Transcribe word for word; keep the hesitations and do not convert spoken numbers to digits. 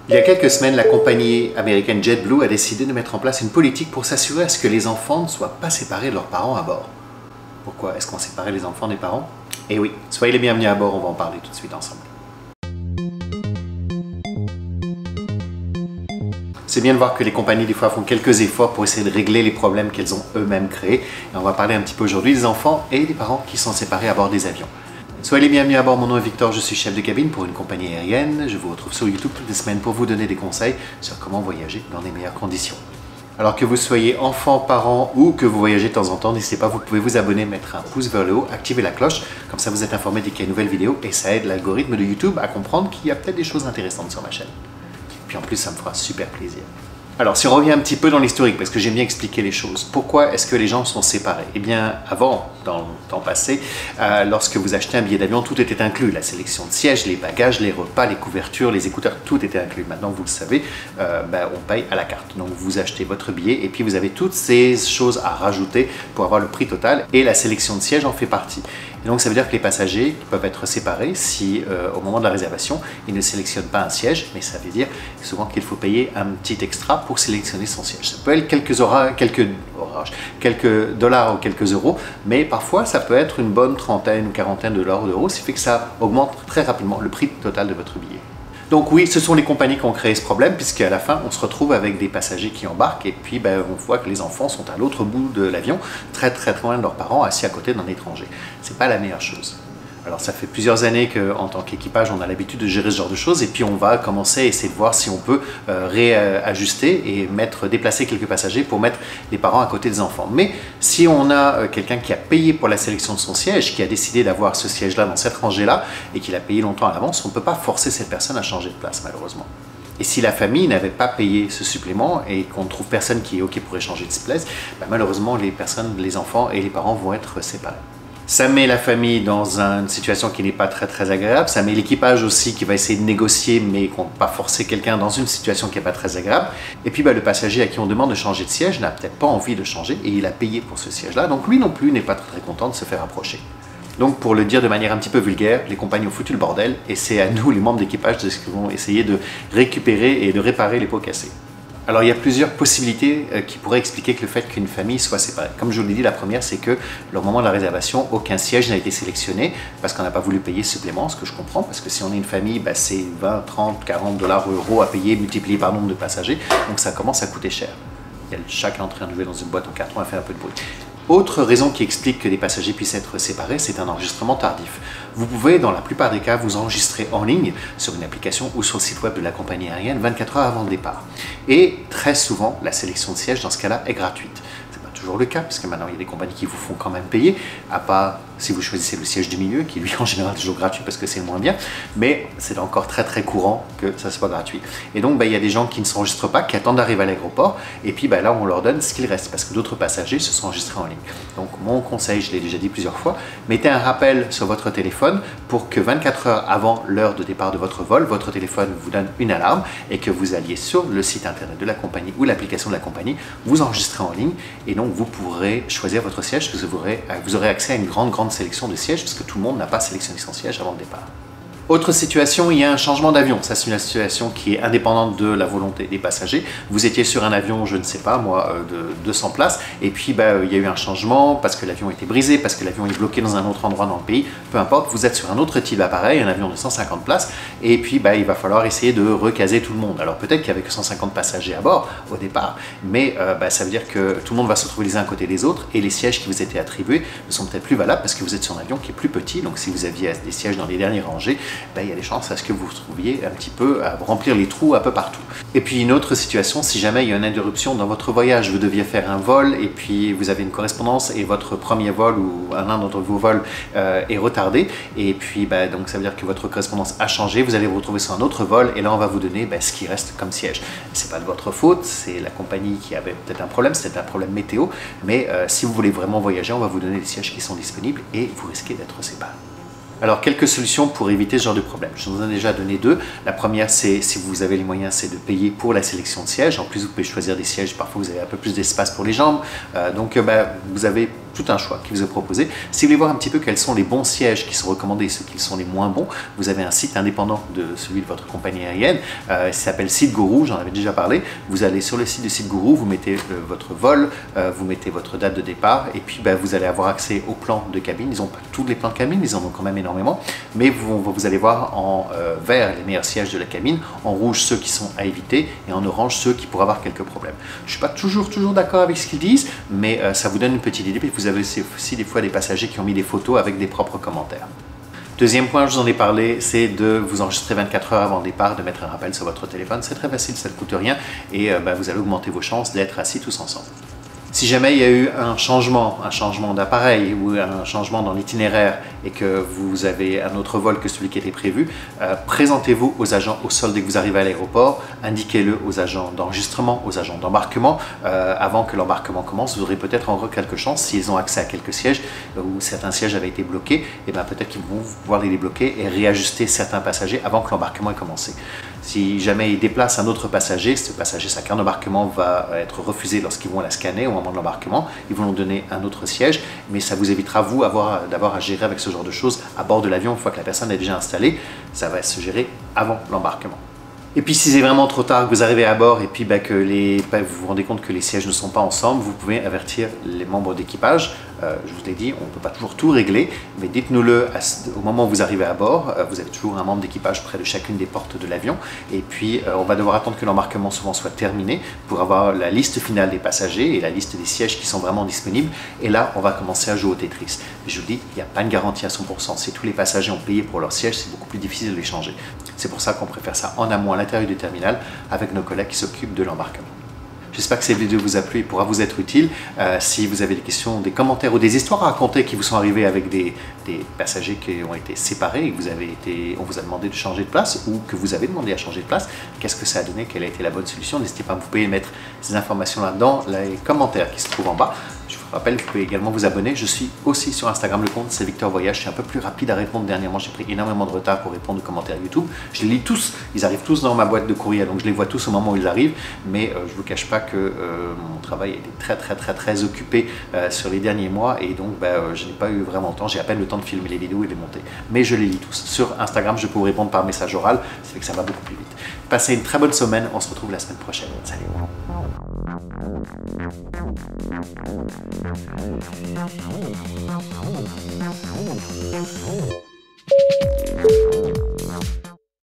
Il y a quelques semaines, la compagnie américaine JetBlue a décidé de mettre en place une politique pour s'assurer à ce que les enfants ne soient pas séparés de leurs parents à bord. Pourquoi est-ce qu'on séparait les enfants des parents? Eh oui, soyez les bienvenus à bord, on va en parler tout de suite ensemble. C'est bien de voir que les compagnies des fois font quelques efforts pour essayer de régler les problèmes qu'elles ont eux-mêmes créés. Et on va parler un petit peu aujourd'hui des enfants et des parents qui sont séparés à bord des avions. Soyez les bienvenus à bord, mon nom est Victor, je suis chef de cabine pour une compagnie aérienne. Je vous retrouve sur YouTube toutes les semaines pour vous donner des conseils sur comment voyager dans les meilleures conditions. Alors que vous soyez enfant, parent ou que vous voyagez de temps en temps, n'hésitez pas, vous pouvez vous abonner, mettre un pouce vers le haut, activer la cloche, comme ça vous êtes informé dès qu'il y a une nouvelle vidéo et ça aide l'algorithme de YouTube à comprendre qu'il y a peut-être des choses intéressantes sur ma chaîne. Puis en plus, ça me fera super plaisir. Alors, si on revient un petit peu dans l'historique, parce que j'aime bien expliquer les choses, pourquoi est-ce que les gens sont séparés? Eh bien, avant, dans le temps passé, euh, lorsque vous achetez un billet d'avion, tout était inclus. La sélection de sièges, les bagages, les repas, les couvertures, les écouteurs, tout était inclus. Maintenant, vous le savez, euh, ben, on paye à la carte. Donc, vous achetez votre billet et puis vous avez toutes ces choses à rajouter pour avoir le prix total et la sélection de sièges en fait partie. Et donc, ça veut dire que les passagers peuvent être séparés si, euh, au moment de la réservation, ils ne sélectionnent pas un siège, mais ça veut dire souvent qu'il faut payer un petit extra pour sélectionner son siège. Ça peut être quelques, ora quelques, orages, quelques dollars ou quelques euros, mais parfois ça peut être une bonne trentaine ou quarantaine de dollars ou d'euros, ce qui fait que ça augmente très rapidement le prix total de votre billet. Donc oui, ce sont les compagnies qui ont créé ce problème, puisqu'à la fin, on se retrouve avec des passagers qui embarquent, et puis ben, on voit que les enfants sont à l'autre bout de l'avion, très très loin de leurs parents, assis à côté d'un étranger. C'est pas la meilleure chose. Alors ça fait plusieurs années qu'en tant qu'équipage, on a l'habitude de gérer ce genre de choses et puis on va commencer à essayer de voir si on peut euh, réajuster et mettre, déplacer quelques passagers pour mettre les parents à côté des enfants. Mais si on a euh, quelqu'un qui a payé pour la sélection de son siège, qui a décidé d'avoir ce siège-là dans cette rangée-là et qui l'a payé longtemps à l'avance, on ne peut pas forcer cette personne à changer de place malheureusement. Et si la famille n'avait pas payé ce supplément et qu'on ne trouve personne qui est OK pour échanger de place, ben malheureusement les personnes, les enfants et les parents vont être séparés. Ça met la famille dans une situation qui n'est pas très très agréable, ça met l'équipage aussi qui va essayer de négocier mais qu'on ne peut pas forcer quelqu'un dans une situation qui n'est pas très agréable. Et puis bah, le passager à qui on demande de changer de siège n'a peut-être pas envie de changer et il a payé pour ce siège-là, donc lui non plus n'est pas très, très content de se faire approcher. Donc pour le dire de manière un petit peu vulgaire, les compagnies ont foutu le bordel et c'est à nous les membres d'équipage de ce qu'ils vont essayer de récupérer et de réparer les pots cassés. Alors il y a plusieurs possibilités euh, qui pourraient expliquer que le fait qu'une famille soit séparée. Comme je vous l'ai dit, la première c'est que au moment de la réservation, aucun siège n'a été sélectionné parce qu'on n'a pas voulu payer ce supplément, ce que je comprends, parce que si on est une famille, bah, c'est vingt, trente, quarante dollars ou euros à payer multiplié par nombre de passagers, donc ça commence à coûter cher. Il y a chaque entrée en dans une boîte en carton à faire un peu de bruit. Autre raison qui explique que des passagers puissent être séparés, c'est un enregistrement tardif. Vous pouvez, dans la plupart des cas, vous enregistrer en ligne sur une application ou sur le site web de la compagnie aérienne vingt-quatre heures avant le départ. Et très souvent, la sélection de sièges dans ce cas-là est gratuite. Ce n'est pas toujours le cas, parce que maintenant il y a des compagnies qui vous font quand même payer, à part si vous choisissez le siège du milieu, qui lui en général est toujours gratuit parce que c'est le moins bien, mais c'est encore très très courant que ça soit gratuit. Et donc bah, il y a des gens qui ne s'enregistrent pas, qui attendent d'arriver à l'aéroport, et puis bah, là on leur donne ce qu'il reste, parce que d'autres passagers se sont enregistrés en ligne. Donc mon conseil, je l'ai déjà dit plusieurs fois, mettez un rappel sur votre téléphone pour que vingt-quatre heures avant l'heure de départ de votre vol, votre téléphone vous donne une alarme et que vous alliez sur le site internet de la compagnie ou l'application de la compagnie, vous enregistrez en ligne, et donc vous pourrez choisir votre siège, parce que vous aurez, vous aurez accès à une grande grande sélection de sièges, parce que tout le monde n'a pas sélectionné son siège avant le départ. Autre situation, il y a un changement d'avion. Ça, c'est une situation qui est indépendante de la volonté des passagers. Vous étiez sur un avion, je ne sais pas, moi, de deux cents places, et puis bah, il y a eu un changement parce que l'avion était brisé, parce que l'avion est bloqué dans un autre endroit dans le pays. Peu importe, vous êtes sur un autre type d'appareil, un avion de cent cinquante places, et puis bah, il va falloir essayer de recaser tout le monde. Alors peut-être qu'il n'y avait que cent cinquante passagers à bord au départ, mais euh, bah, ça veut dire que tout le monde va se retrouver les uns à côté des autres, et les sièges qui vous étaient attribués ne sont peut-être plus valables parce que vous êtes sur un avion qui est plus petit. Donc si vous aviez des sièges dans les dernières rangées, ben, il y a des chances à ce que vous vous trouviez un petit peu à remplir les trous un peu partout. Et puis une autre situation, si jamais il y a une interruption dans votre voyage, vous deviez faire un vol et puis vous avez une correspondance et votre premier vol ou l'un d'entre vos vols euh, est retardé, et puis ben, donc ça veut dire que votre correspondance a changé, vous allez vous retrouver sur un autre vol et là on va vous donner ben, ce qui reste comme siège. C'est pas de votre faute, c'est la compagnie qui avait peut-être un problème, c'était un problème météo, mais euh, si vous voulez vraiment voyager, on va vous donner les sièges qui sont disponibles et vous risquez d'être séparés. Alors, quelques solutions pour éviter ce genre de problème. Je vous en ai déjà donné deux. La première, c'est, si vous avez les moyens, c'est de payer pour la sélection de sièges. En plus, vous pouvez choisir des sièges. Parfois, vous avez un peu plus d'espace pour les jambes. Euh, donc, euh, bah, vous avez tout un choix qui vous est proposé. Si vous voulez voir un petit peu quels sont les bons sièges qui sont recommandés et ceux qui sont les moins bons, vous avez un site indépendant de celui de votre compagnie aérienne, euh, il s'appelle SeatGuru, j'en avais déjà parlé. Vous allez sur le site de SeatGuru, vous mettez euh, votre vol, euh, vous mettez votre date de départ et puis ben, vous allez avoir accès aux plans de cabine. Ils n'ont pas tous les plans de cabine, ils en ont quand même énormément, mais vous, vous allez voir en euh, vert les meilleurs sièges de la cabine, en rouge ceux qui sont à éviter et en orange ceux qui pourraient avoir quelques problèmes. Je ne suis pas toujours, toujours d'accord avec ce qu'ils disent, mais euh, ça vous donne une petite idée. Puis vous avez aussi des fois des passagers qui ont mis des photos avec des propres commentaires. Deuxième point, je vous en ai parlé, c'est de vous enregistrer vingt-quatre heures avant le départ, de mettre un rappel sur votre téléphone. C'est très facile, ça ne coûte rien et euh, ben, vous allez augmenter vos chances d'être assis tous ensemble. Si jamais il y a eu un changement, un changement d'appareil ou un changement dans l'itinéraire et que vous avez un autre vol que celui qui était prévu, euh, présentez-vous aux agents au sol dès que vous arrivez à l'aéroport, indiquez-le aux agents d'enregistrement, aux agents d'embarquement. Euh, avant que l'embarquement commence, vous aurez peut-être encore quelques chances, s'ils ont accès à quelques sièges ou certains sièges avaient été bloqués, et ben peut-être qu'ils vont pouvoir les débloquer et réajuster certains passagers avant que l'embarquement ait commencé. Si jamais ils déplacent un autre passager, ce passager, sa carte d'embarquement va être refusée lorsqu'ils vont la scanner au moment de l'embarquement. Ils vont nous donner un autre siège, mais ça vous évitera, vous, d'avoir à gérer avec ce genre de choses à bord de l'avion. Une fois que la personne est déjà installée, ça va se gérer avant l'embarquement. Et puis si c'est vraiment trop tard, que vous arrivez à bord et puis bah, que les, bah, vous vous rendez compte que les sièges ne sont pas ensemble, vous pouvez avertir les membres d'équipage. Euh, je vous l'ai dit, on ne peut pas toujours tout régler, mais dites-nous-le au moment où vous arrivez à bord. Euh, vous avez toujours un membre d'équipage près de chacune des portes de l'avion. Et puis euh, on va devoir attendre que l'embarquement souvent soit terminé pour avoir la liste finale des passagers et la liste des sièges qui sont vraiment disponibles. Et là, on va commencer à jouer au Tetris. Mais je vous dis, il n'y a pas une garantie à cent pour cent. Si tous les passagers ont payé pour leur siège, c'est beaucoup plus difficile de les changer. C'est pour ça qu'on préfère ça en amont à l'intérieur du terminal avec nos collègues qui s'occupent de l'embarquement. J'espère que cette vidéo vous a plu et pourra vous être utile. Euh, si vous avez des questions, des commentaires ou des histoires à raconter qui vous sont arrivées avec des, des passagers qui ont été séparés et que vous avez été, on vous a demandé de changer de place ou que vous avez demandé à changer de place, qu'est-ce que ça a donné, quelle a été la bonne solution, n'hésitez pas, vous pouvez mettre ces informations-là dans les commentaires qui se trouvent en bas. Je vous rappelle que vous pouvez également vous abonner. Je suis aussi sur Instagram, le compte c'est Victor Voyage. Je suis un peu plus rapide à répondre dernièrement. J'ai pris énormément de retard pour répondre aux commentaires YouTube. Je les lis tous. Ils arrivent tous dans ma boîte de courriel, donc je les vois tous au moment où ils arrivent. Mais euh, je ne vous cache pas que euh, mon travail a été très très très très occupé euh, sur les derniers mois et donc bah, euh, je n'ai pas eu vraiment le temps. J'ai à peine le temps de filmer les vidéos et de les monter. Mais je les lis tous. Sur Instagram, je peux vous répondre par message oral. Ça fait que ça va beaucoup plus vite. Passez une très bonne semaine. On se retrouve la semaine prochaine. Salut. Thank you.